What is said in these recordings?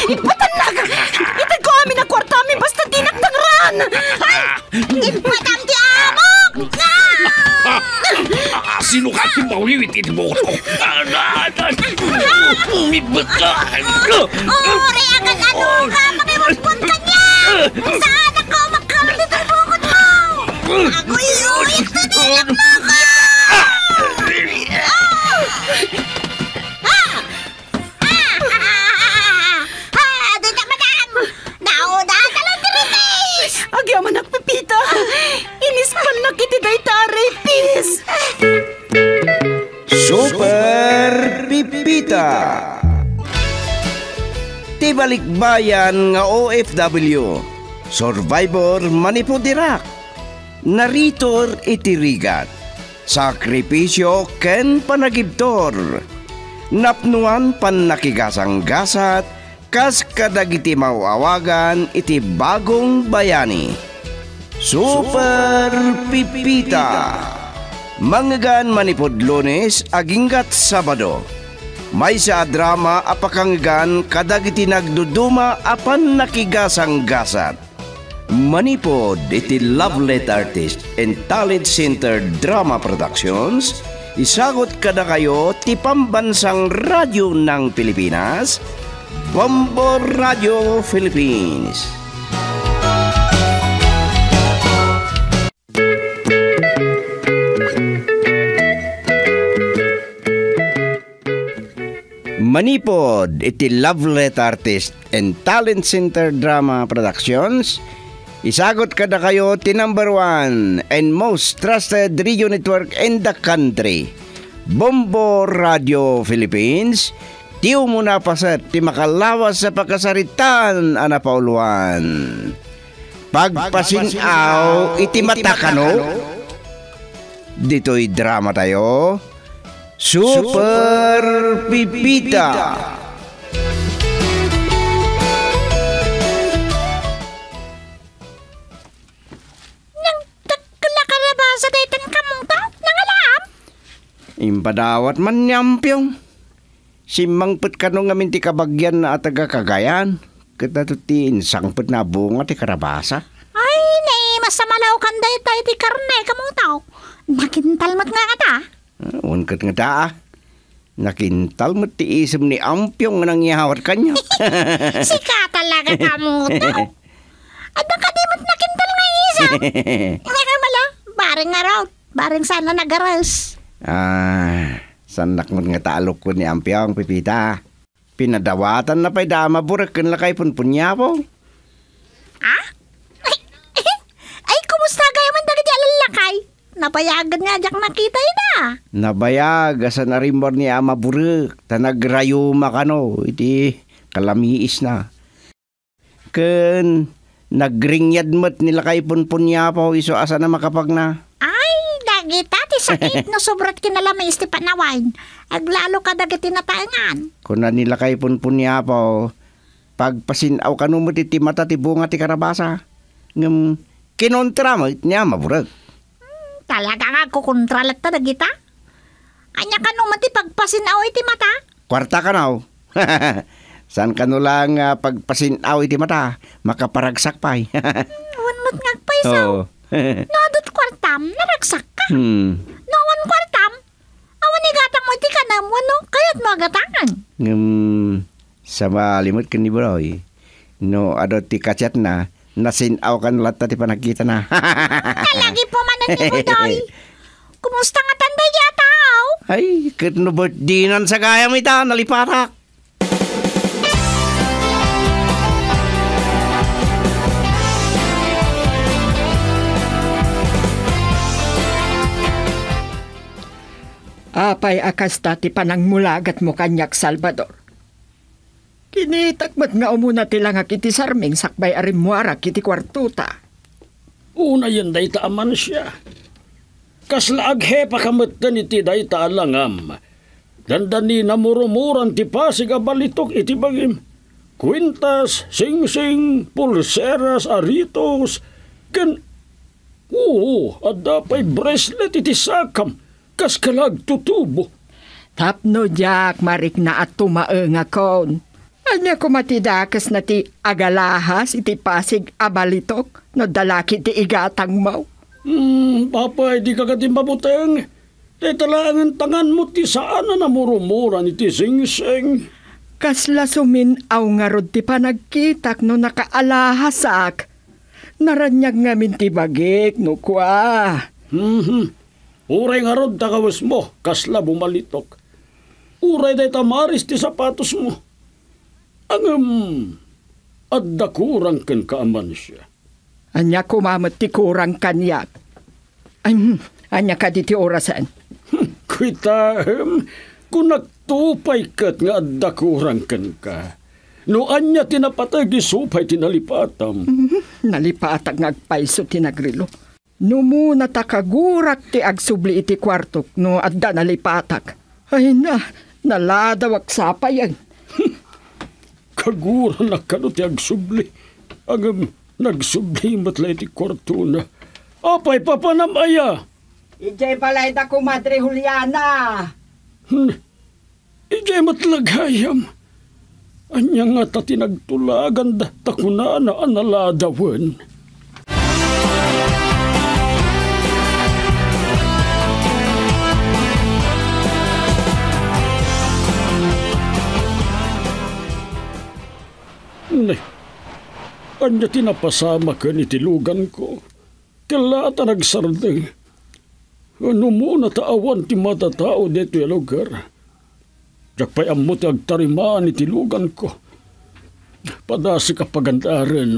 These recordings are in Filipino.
Ipatanag! Itag ko amin na kwarta amin basta dinagtangran! Ay! Ipatam ti amok! Sino ka ti mawiwitin mo ko? Umibot ka! Reagan ano ka! Makiwagpon ka niya! Saan ako magkamali ng bukod mo? Ako iuwit na nilang mo ko! Agyaman ang Pepita! Inispan na kiti day taray, pis! Super Pipita! Tibalikbayan nga OFW, Survivor Manipudirak, Naritor itirigat, Sakripisyo ken panagibtor, Napnuan pan nakigasang-gasat, kas kadagiti mawawagan iti bagong bayani. Super Pipita. Manggan manipod Lunes aginggat Sabado. May sa drama apakanggan kadagiti nagduduma apan nakigasang gasat. Manipod iti Lovelet Artist and Talent Center Drama Productions. Isagot kada kayo ti pambansang radyo ng Pilipinas, Bombo Radio Philippines. Manipod iti Lovelet Artist and Talent Center Drama Productions. Isagot kada kayo ti number 1 and most trusted radio network in the country, Bombo Radio Philippines. Tiyo mo na pasat, ti makalawas sa pagkasaritan, Ana Pauluan. Pagpasinaw, iti matakano. Dito'y drama tayo. Super Pipita. Nang takla ka na ba sa daytan kamong to? Nangalam? Impadawat man nyampyong. Simangpet ka nung ngamin ti kabagyan na ataga Cagayan. Katatutiin, sangpet na bunga ti karabasa. Ay, masamalaw kan daytay ti karne kamong tao. Nakintalmat nga kata. Unkat nga taa. Nakintal mo ti isip ni Ampyong nga nangyawat kanya. Sika talaga kamong to. At nakadimot nakintal nga isip. Nga mala, baring nga raw. Baring sana nagaras. Sanak mo nga taalok ko ni Ampyong, Pipita. Pinadawatan na pa'y dama burak kan lakay punpunya po. Ay, kumusta kayo man dagiti alalakay? Nabayagan nga jak nakita na. Nabayag, asa na rin ni ama burak. Tanagrayuma ka no, iti kalamiis na. Ken, nagringyad mo't nila kay punpunya po, iso asa na makapag na. Dagita ti sakit no sobrat kinalamis ti panawain. Aglalo ka dagiti nataengan. Kuna nila kay punpunya po, pagpasinaw ka mo ti mata ti bunga ti karabasa. Ngam kinontra mo niya maburag. Talaga nga kukontralat ta dagita. Anya ka no ti pagpasinaw iti mata. Kwarta ka naw. San ka no lang pagpasinaw iti mata, makaparagsak pa'y. Wanmot ngagpay saw. Nadot kwartam, naragsak ka. Nawan kwartam, awan igatang mo iti kanam, wano, kaya't mo agatangan. Sa malimot ka ni Broy, no, ado ti kasyat na, nasinaw ka nalat ti panagkita na. Kalagi po manan ni Budoy. Kumusta nga tanday yataw? Ay, katnubot dinan sa gaya mo ita, naliparak. Apay akas ti panangmulagat mo kanyak Salvador. Kinitakmat nga umuna tilang kiti sarming sakbay arimuara kiti kwartuta. Una yan day taaman siya. Kasla aghepa kamatan iti day taalangam. Dandani na murumuran ti pasig abalitok iti bagim. Kwintas, sing-sing, pulseras, aritos, ken... adapay bracelet iti sakam. Kas kalag tutubo. Tapno jak marik na at tumaeng akon. Anya kumatidakas na ti agalahas iti Pasig a balitok no dalaki ti igatang mo. Papa, di ka kati mabuteng. Di talangan tangan mo ti saan na namurumuran iti sing-sing. Kasla suminaw nga rod ti panagkitak no nakaalahasak. Naranyag ngamin ti bagik no kwa. Uray nga rod takawas mo, kasla bumalitok. Uray day tamaris ti sapatos mo. Adda kurang ken kaaman siya. Anya kumamot ti kurang kanyak. Anya ka di ti orasan. Kita, kung nagtupay kat nga adda kurang ken ka. No anya tinapatay gisupay tinalipatam. Nalipatag ngagpaiso ti nagrilo. No muna takagurak ti agsubli iti kwartok no adda nalipatak. Ay naladawak sapayan. Kagura na kano ti agsubli. Nagsubli matlay ti kwartuna. Apay papanamaya. Ijay balay da ko, Madre Juliana. Ijay matlagayam. Anya nga ta tinagtulagan da takuna na analadawan. Nay, anya tinapasama ka ni tilugan ko. Kalata nagsardeng. Ano muna taawan ti matatao dito yung lugar. Jakpay ammo ti agtarimaan ni tilugan ko. Padasi ka pagandaran.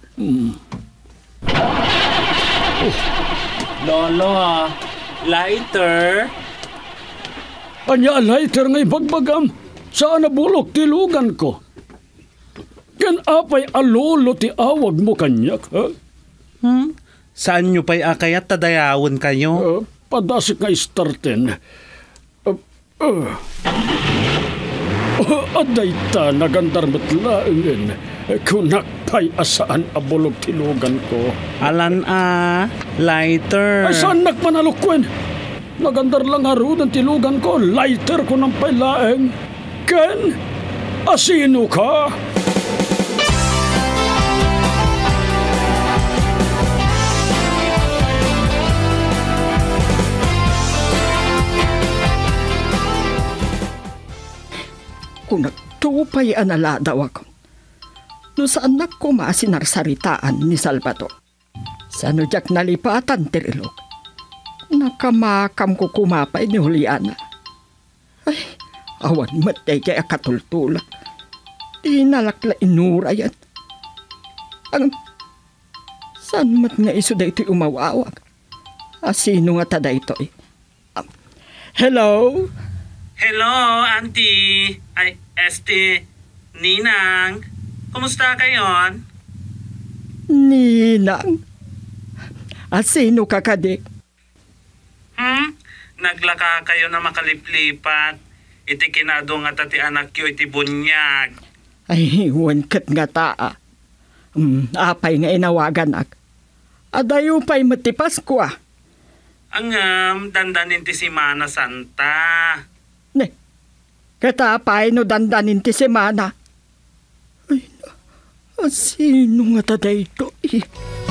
Lolo, lighter. Anya lighter ngay bagbagam. Saan nabulok tilugan ko? Kan apay alolo ti awag mo kanyak, ha? Saan nyo pa'y akayat tadayawon kayo? Padasik nga istarten. Aday ta nagandar matlaengen. Kunakpay asaan abulog tilugan ko. Alan lighter. Ay saan nagmanalukwen? Nagandar lang harud ang tilugan ko. Lighter ko ng pailaeng. Ken, asino ka? Kung nagtupay analadaw ako. No saan na kumasinarsaritaan ni Salvador. Sano jak nalipatan tirilog. Nakamakam ko kumapay ni Juliana. Ay, awan matay kaya katultula. Di nalakla inura yan. Saan mat nga iso da ito'y umawawag? Sino nga tada ito eh? Hello? Hello, Auntie. Ay, Ninang. Kumusta kayon? Ninang? Sino ka kadi? Naglaka kayo na makaliplipat. Iti kinado nga tati anak yo iti bunyag. Ay, wankat nga taa. Apay nga inawagan ak. Adayo pa'y matipas ko ah. Dandanin ti Semana Santa. Ne, katapay no dandanin ti semana. Ay, sino nga tada ito eh?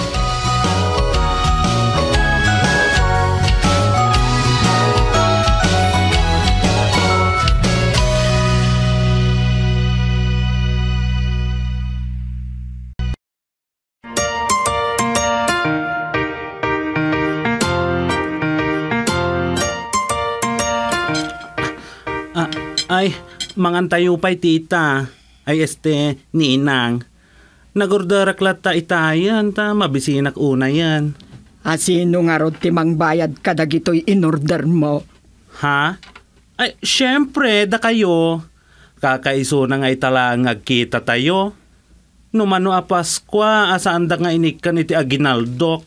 Ay, mangantayo pa'y tita. Ay, Ninang. Nagordaraklat ta itayan, ta mabisinak una yan. Sino nga rod timang bayad kadag ito'y inorder mo? Ha? Ay, syempre, da kayo. Kakaiso na nga italang agkita tayo. Numano a Paskwa, asaan da nga inikan iti aginaldok.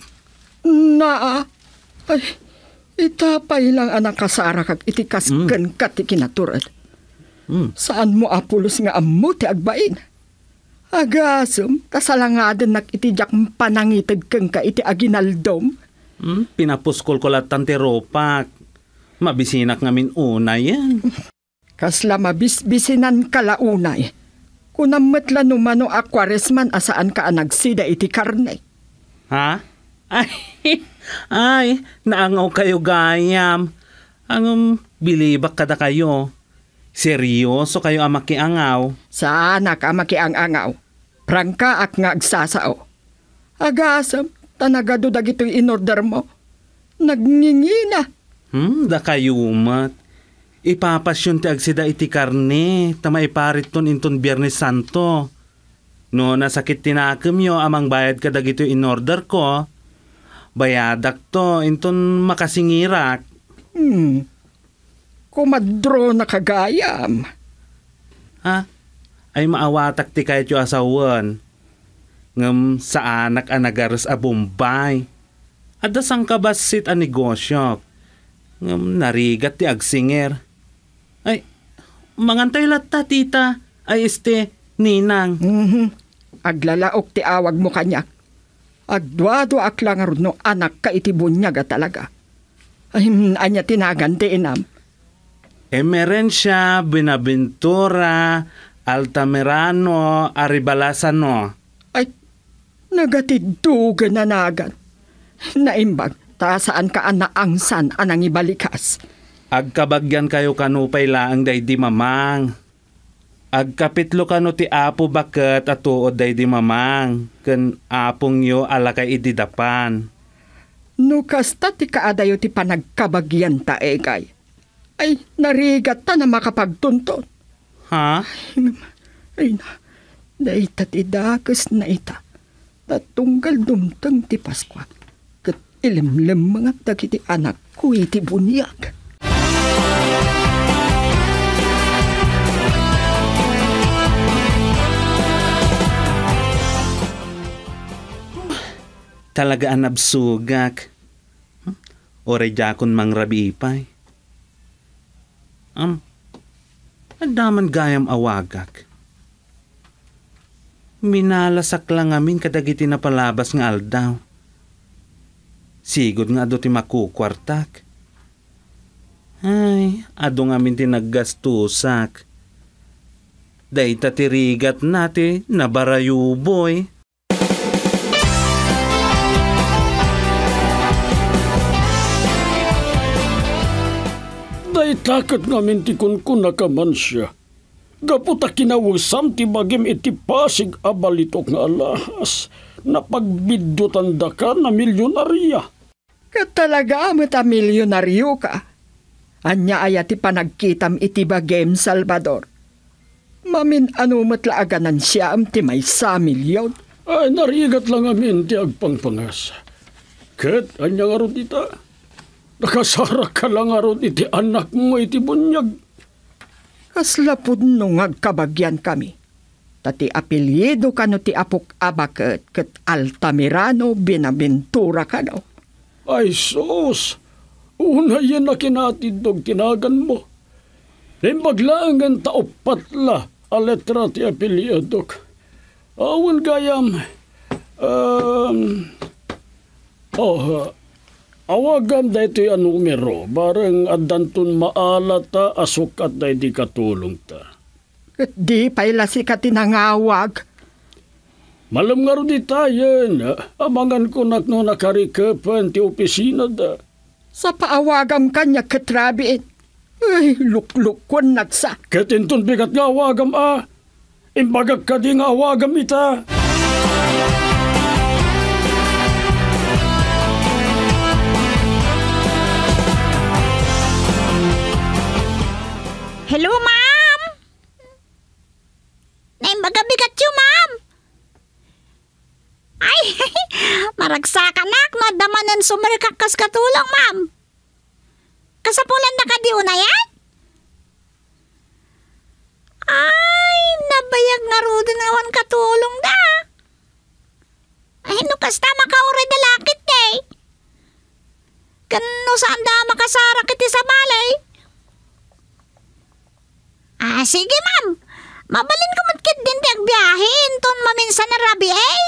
Ay, itapay lang anak kasara kag iti kasken kat ikinaturan. Saan mo apulos nga ammo ti agbain? Agasum, kasalangadan nak iti jak panangitag keng ka iti aginaldom. Pinapuskol ko latan ti ropak. Mabisinak ngamin una yan. Kasla mabisbisinan kalaunay. Kunametla numano aquarisman asaan ka nagsida iti karne. Ha? Ay, naangaw kayo gayam. Ang bilibak kada kayo. Seryoso kayo ang makiangaw. Sana ka makiangangaw. Prangka ak nga agsasao. Agasam, tanagado dagito'y inorder mo. Nagngingina. Da kayo mat. Ipapasyon ti agsida iti karne. Tamaiparit ton inton Biyernes Santo. No nasakit tinakam yo amang bayad ka dagito'y inorder ko. Bayadak to inton makasingirak. Kumadro na kagayam. Ha? Ay maawatak ti kahit yung asawan. Ngam sa anak anagaras a Bombay. Ada sang kabasit a negosyo. Ngam narigat ti agsinger. Ay, mangantay lata tita. Ay ninang. Aglalaok ti awag mo kanyak. Agdwado aklang no anak ka iti bunyaga talaga. Ay, anya tinagan ti inam. Emerencia, Binaventura, Altamirano, Aribalasano. Ay, nagatiddugan na nagan. Naimbag, saan ka anaangsan anang ibalikas. Agkabagyan kayo kanupay laang day di mamang. Agkapitlo kano ti apo baket at tuod day di mamang. Ken apong yo alakay ididapan. No kasta ti kaadayo ti panagkabagyan ta egay. Ay, narigat ta na makapagtunton. Ha? Ay na, naita ti dakas na ita. Tatunggal dumtang ti Paskwa. Kat ilimlim mga dagiti anak ko iti bunyag. Talaga anabsugak. Oray jakon mang rabi ipay. Adaman gayam awagak. Minalasak lang amin kadagiti na palabas nga aldaw. Sigod nga ado ti makukwartak. Ay, ado ngamin ti naggastusak. Dayta tirigat nati nabarayuboy. Day takot ngamin ti kunkun na kaman siya. Gaputa kinawusam ti bagim iti Pasig a balitok nga alahas. Napagbiddutan da ka na milyonarya. Katalaga amita milyonaryo ka. Anya aya ti panagkitam iti bagem Salvador. Mamin ano matlaganan siya am ti may 1 milyon. Ay, narigat lang amin ti agpangpangas. Ket, anya nga ron ita. Nakasara ka lang nga ron iti anak mo iti bunyag. Kaslapod nung agkabagyan kami. Tati apelyido ka no ti apok abaket ket Altamirano Binaventura ka no. Ay, sus! Una yan na kinatidog tinagan mo. Limbaglaangan taopatla a letra ti apelyidok. Awan gayam. Awagam da ito yung numero. Barang adantun maalata asukat da di katulong ta. Ket di payla si katinangawag. Malam nga ro di tayo. Amangan ko nakno nakarikapan ti opisina da. Sa paawagam kanya katrabiin. Ay, luklukon nagsa. Katintun bigat nga awagam Imbagag ka di nga awagam ita. Hello, ma'am? Naimbaga bigat yun, ma'am. Ay, maragsakan nak, madamanan sumarikakas katulong, ma'am. Kasapulan na ka di una yan? Ay, nabayag nga rudin awan katulong da. Ay, nukas ta makauri da lakit day. Kano saan da makasara kiti sa balay? Sige ma'am. Mabalin ko matkit din di agbiyahin. Ton maminsan na rabi eh.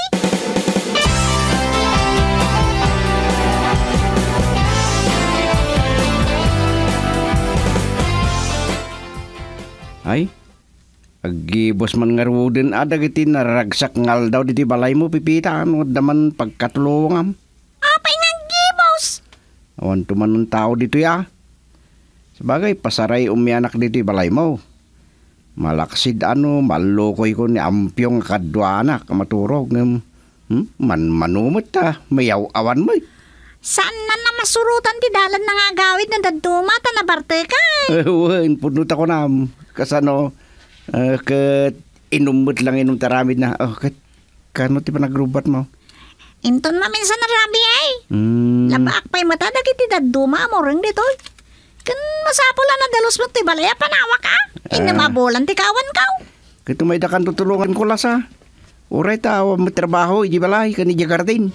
Ay, Agibos man nga ruden adag iti naragsak ngal daw diti balay mo pipita ano daman pagkatulungam. Apay nga gibos. Awan tuman ng tao dito ya. Sabagay pasaray umyanak diti balay mo. Malaksid malukoy ko ni ampyong kadwana kamaturog manumot ta mayaw awan mo. Saan na masurutan ti dalan na nga gawid na daduma ta na barte kay? Wen punot ako na kasano ket inumot lang inom taramid na ket kano ti panagrubat mo. Inton maminsan na rabi ay. Labak pa'y mata dagiti daduma mo ring dito. Kan masapula na dalos mo ti balaya panawa ka. Inamabolan ti kawan kaw. Kito may dakan tutulungan ko lasa. Uray ta may trabaho iji balay kani jagardin.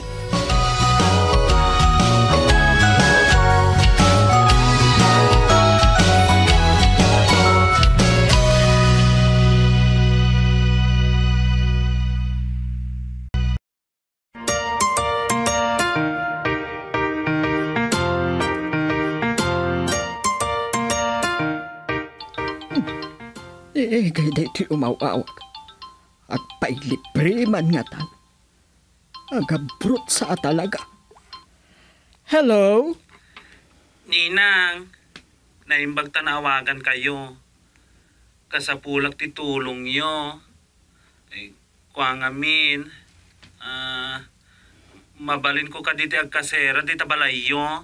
Gayda iti umawawag. At pailibre man nga tan. Agabrot sa talaga. Hello? Ninang, naimbag tanawagan kayo. Kasapulak ti tulong yo. Kuang amin. Mabalin ko ka diti agkasera dita balay yo.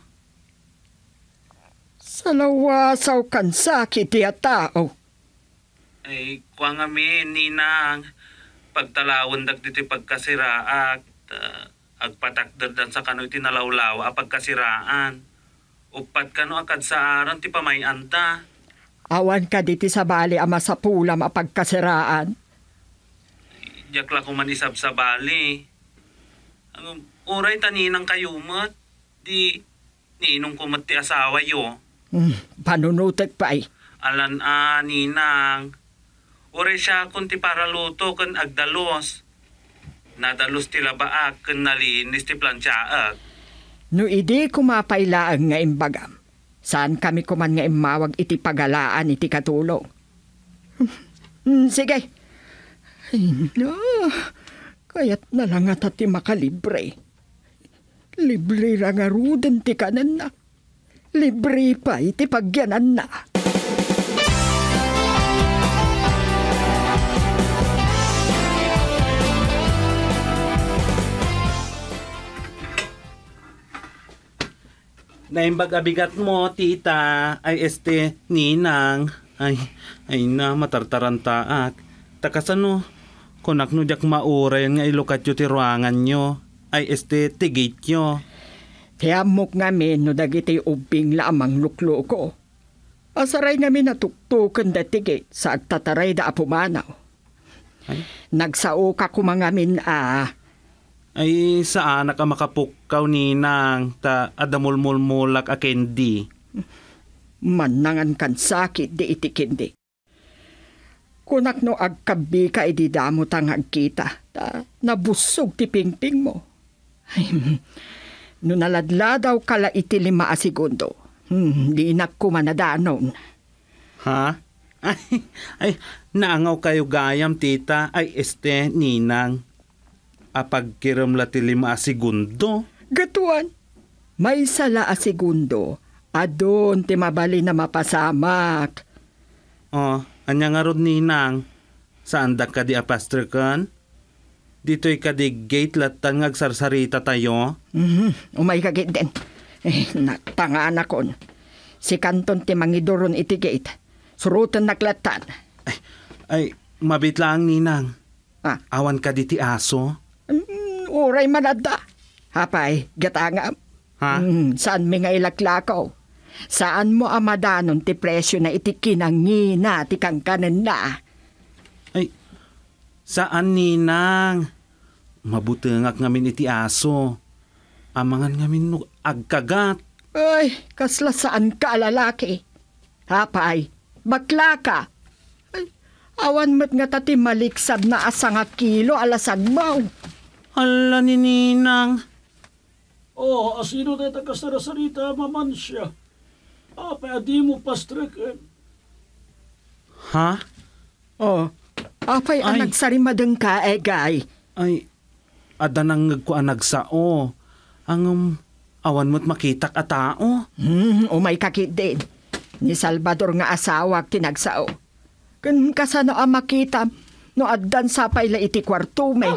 Salawasaw kan sakit ti tao. Kuang amin, ninang. Pagtalawon dak diti pagkasiraat. Agpatakder dan sa kano iti nalawlaw a pagkasiraan. Upat kano akad sa aran ti pamayanta. Awan ka diti sa bali ama sa pulam a pagkasiraan. Diyak la kuman isab sa bali. Uray taninang kayumat. Di ninong kumat ti asawa yo. Panunutek pa ay. Alan ninang. Uray siya kun ti paraluto kan agdalos. Nadalos ti labaak kan nalinis ti plantsaak. No idi kumapailaang nga imbagam. Saan kami kuman nga imawag iti pagalaan iti katulong? Sige. Ay, no. Kaya't na lang at ti makalibre. Libre rangaruden ti kanan na. Libre pa iti pagyanan na. Naimbag abigat mo, tita, ay ninang. Ay na, matartarantaak. Takasano, kunak no jak mauray nga ilukat yu ti ruangan nyo. Ay tigit nyo. Tiyamok ngamin no dagiti ubing lamang luklo ko. Asaray ngamin natuktukan da tigit sa agtataray da apumanaw. Ay? Nagsao ka kumangamin Ay, saan ka makapukaw ninang ta adamulmulmulak a kendi? Manangan kan sakit di iti kendi. Kunak no agkabi ka ididamo tang agkita ta nabusog ti pingping mo. Ay, no naladladaw kala iti 5 segundo. Di nagkumanadanon. Ha? Ay, naangaw kayo gayam tita ay ninang. Apagkiram la ti 5 segundo. Gatuan, may sala a segundo. Adon ti mabali na mapasamak. Anya nga rod ninang. Saan da ka di apastrikan? Dito'y ka di gate latan ngagsarsarita tayo. Umay kagit din. Natangaan akon. Si kanton ti mangidoron iti gate. Surutan naklatan. Ay mabit lang ninang. Awan ka di ti aso. Uray manada. Hapay, gatangam. Ha? Saan mi nga ilaklakaw? Saan mo amadanon ti presyo na iti kinangina ti kangkanan na? Ay, saan ninang? Mabutengak ngamin iti aso. Amangan ngamin no agkagat. Ay, kasla saan ka lalaki? Hapay, bakla ka. Ay, awan met nga tati maliksab na asang kilo alasag mo. Hala ni ninang. Asino tayo tagasarasarita maman siya. Pwede mo pastrikin. Ha? Apay ang Ay. nagsarimadeng ka, Egay. Ay, ada nang ko ang nagsao. Ang awan mo't makitak a tao. Umay kakit din. Ni Salvador nga asawa tinagsao. Kan kasano ang makita no addan sa payla iti kwarto may.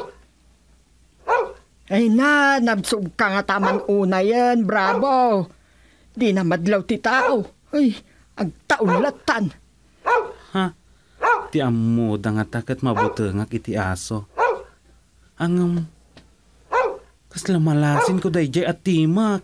Ay na, nabsog ka nga taman una yan, bravo. Di na madlaw ti tao. Ay, agtaulatan. Ha? Ti amo da nga takat mabutengak iti aso. Ang kasla malasin ko dayjay at timak.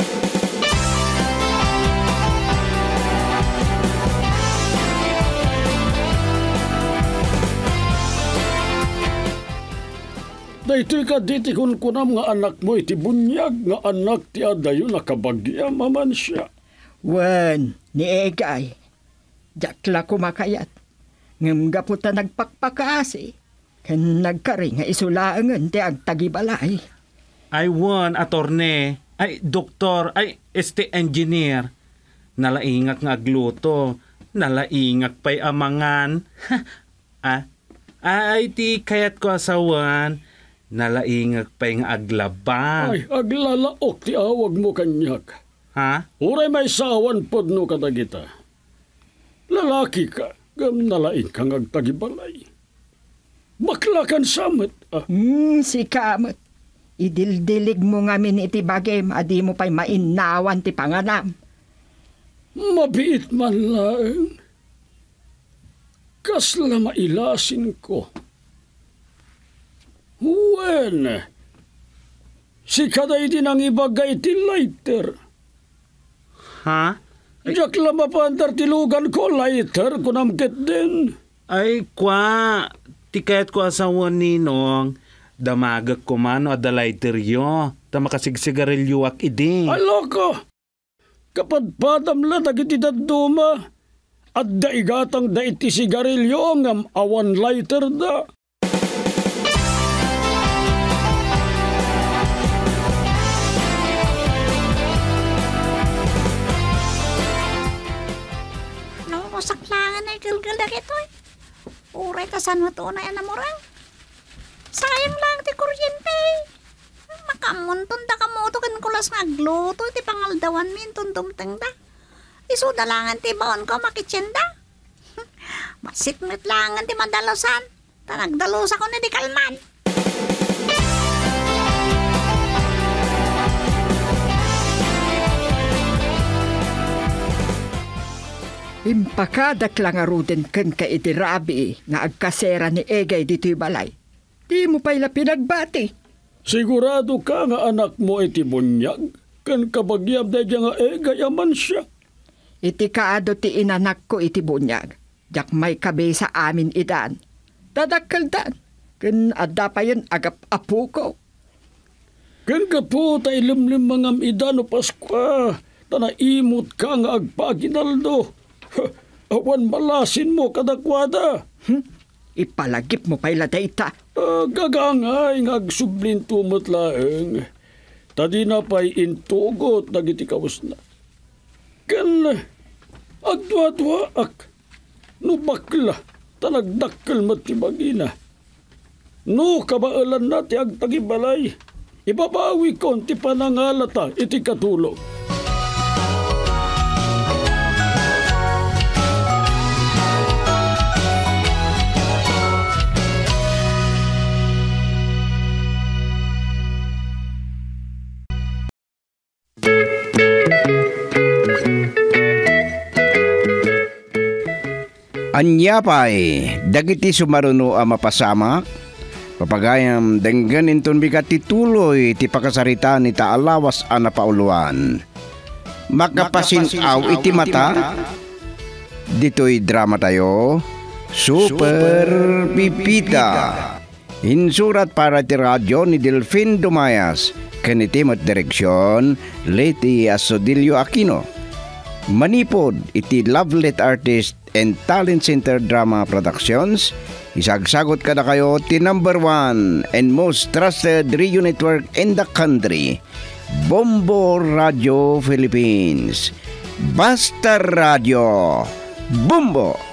Daytoy ka diti kun kunam nga anak mo iti bunyag nga anak ti adayo nakabagya maman siya. Wen, ni Egay. Jakla kumakayat. Ngam gaputa nagpakpakaasi. Kan nagkari nga isulaangan ti agtagibalay. Ay wan, atorne. Ay doktor. Ay engineer. Nalaingak nga agluto. Nalaingak pa'y amangan. Ay ti kayat ko asawan. Nalaingak pa'y nga aglaba. Ay, aglalaok ti awag mo kanyak. Ha? Uray may sawan pod no kadagita. Lalaki ka, gam nalaing kang agtagibalay. Bakla kan samet. Si Kamot. Idildilig mo ngamin iti bagay, adi mo pa'y mainawan ti panganam. Mabiit man lang. Kasla mailasin ko. Wen, si kaday din ang ibagay ti lighter. Ha? Diyak lang mapandar tilugan ko lighter kunamket din. Ay kwa, tikayat ko asawan ninong. Damagak ko man o adalaiteryo. Tamakasigarilyo ak idi. Ay loko, kapadpadam lang dagiti daduma. At daigatang da iti sigarilyo ngam awan lighter da. Saklangan ay galgal ito eh. Uray kasan mo to na yan amorang. Sayang lang ti kuryente. Makamuntun da kamoto kan kulas nga agluto ti pangaldawan min tuntumteng da. Isudalangan ti baon ko makitsenda. Masitmit langan ti madalusan. Tanagdalus ako na di kalman. Impakadak lang aruden ken ka iti rabi nga agkasera ni Egay dito'y balay. Di mo pa'y pinagbati. Sigurado ka nga anak mo iti bunyag. Kan kabagyam da nga gayaman siya. Iti kaado ti inanak ko iti bunyag. Jak may kabe sa amin idan. Dadakkaldan. Ken adda pa yun agap apu ko. Kan ka po tay limlim mangam idan o Paskwa. Tanaimot ka nga agpaginaldo. Awan malasin mo kadakwada. Ipalagip mo pa'y data. Gagangay nga agsublin tumot laeng. Tadi na pa'y intugot dagiti kawas na. Kan agdwa-dwa ak. No bakla tanagdakkel matibagina. No kabaalan na ti agtagibalay. Ibabawi kon ti panangalata iti katulog. Anyapay, dagiti sumaruno a mapasama, papagayam dengganin ton bigat tituloy ti pakasarita ni taalawas a napauluan. Makapasinaw iti mata, dito'y drama tayo, Super Pipita. Insurat para ti radyo ni Delfin Dumayas, kanitimot direksyon, Leti Asodilio Aquino. Manipod iti Lovelet Artist and Talent Center Drama Productions. Isagsagot kada kayo ti number 1 and most trusted radio network in the country, Bombo Radio Philippines. Basta Radio Bombo!